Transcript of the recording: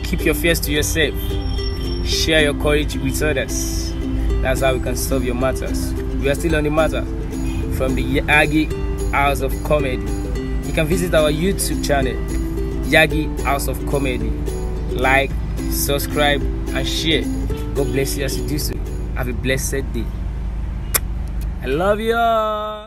Keep your fears to yourself. Share your courage with others. That's how we can solve your matters. We are still on the matter from the Yagi House of Comedy. You can visit our YouTube channel, Yagi House of Comedy. Like, subscribe, and share. God bless you as you do so. Have a blessed day. I love you all.